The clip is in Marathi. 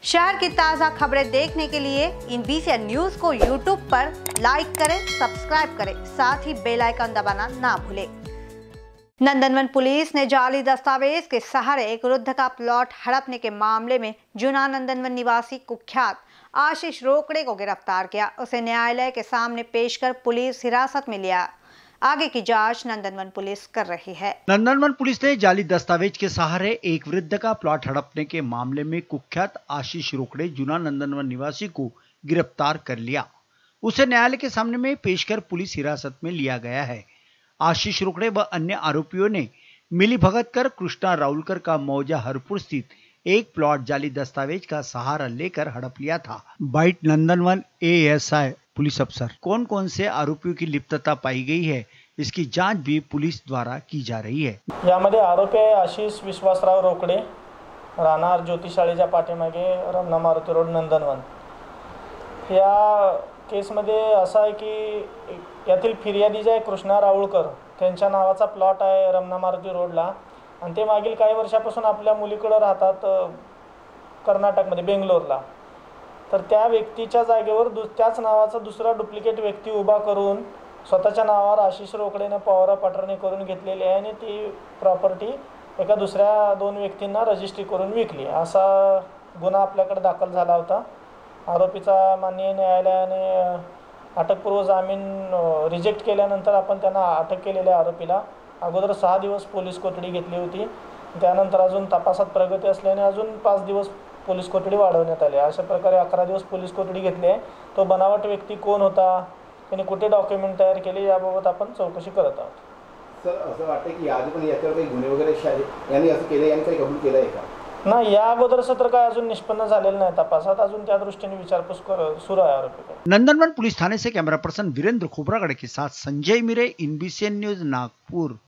शहर की ताज़ा खबरें देखने के लिए INBCN न्यूज को यूट्यूब पर लाइक करें, सब्सक्राइब करें, साथ ही बेल आइकन दबाना ना भूलें। नंदनवन पुलिस ने जाली दस्तावेज के सहारे एक वृद्ध का प्लॉट हड़पने के मामले में जुना नंदनवन निवासी कुख्यात आशीष रोकड़े को गिरफ्तार किया। उसे न्यायालय के सामने पेश कर पुलिस हिरासत में लिया। आगे की जांच नंदनवन पुलिस कर रही है। नंदनवन पुलिस ने जाली दस्तावेज के सहारे एक वृद्ध का प्लॉट हड़पने के मामले में कुख्यात आशीष रोकड़े जुना नंदनवन निवासी को गिरफ्तार कर लिया। उसे न्यायालय के सामने में पेश कर पुलिस हिरासत में लिया गया है। आशीष रोकड़े व अन्य आरोपियों ने मिलीभगत कर कृष्णा राउलकर का मौजा हरपुर स्थित एक प्लॉट जाली दस्तावेज का सहारा लेकर हड़प लिया था। बाइट नंदनवन ASI पुलिस अफसर। कौन कौन से आरोपियों की लिप्तता पाई गई है, इसकी जांच भी पुलिस द्वारा की जा रही है। यामध्ये आरोपी आहे आशीष विश्वासराव रोकडे, राहणार ज्योतिषाळीच्या पाठीमागे रमना मारुती रोड नंदनवन। या केसमध्ये असं आहे की यातील फिर्यादी जे आहे कृष्णा राऊळकर त्यांच्या नावाचा प्लॉट आहे रमना मारुती रोडला आणि ते मागील काही वर्षापासून आपल्या मुलीकडे राहतात कर्नाटकमध्ये बेंगलोरला। तर त्या व्यक्तीच्या जागेवर त्याच नावाचा दुसरा डुप्लिकेट व्यक्ती उभा करून स्वतःच्या नावावर आशीष रोकडेने पवारा पाठवणी करून घेतलेली आहे आणि ती प्रॉपर्टी एका दुसऱ्या दोन व्यक्तींना रजिस्ट्री करून विकली असा गुन्हा आपल्याकडे दाखल झाला होता। आरोपीचा माननीय न्यायालयाने अटकपूर्व जामीन रिजेक्ट केल्यानंतर आपण त्यांना अटक केलेल्या आरोपीला अगोदर 6 दिवस पोलीस कोठडी घेतली होती। त्यानंतर अजून तपासात प्रगती असल्याने अजून 5 दिवस पोलीस कोठडी वाढवण्यात आली। अशा प्रकारे 11 दिवस पोलीस कोठडी घेतली आहे। तो बनावट व्यक्ती कोण होता, त्यांनी कुठे डॉक्युमेंट तयार केले याबाबत आपण चौकशी करत आहोत। सर असं वाटतं की आज पण याच्यावर काही गुन्हे वगैरे यांनी असं केले, यांनी काही कबूल केलं आहे का? नाही, या अगोदरचं तर काय अजून निष्पन्न झालेलं नाही तपासात, अजून त्या दृष्टीने विचारपूस सुरू आहे आरोपीकडे। नंदनवन पुलिस थाने से कैमरा पर्सन वीरेंद्र खोबरागढ़ के साथ संजय मिरे, INBCN न्यूज नागपुर।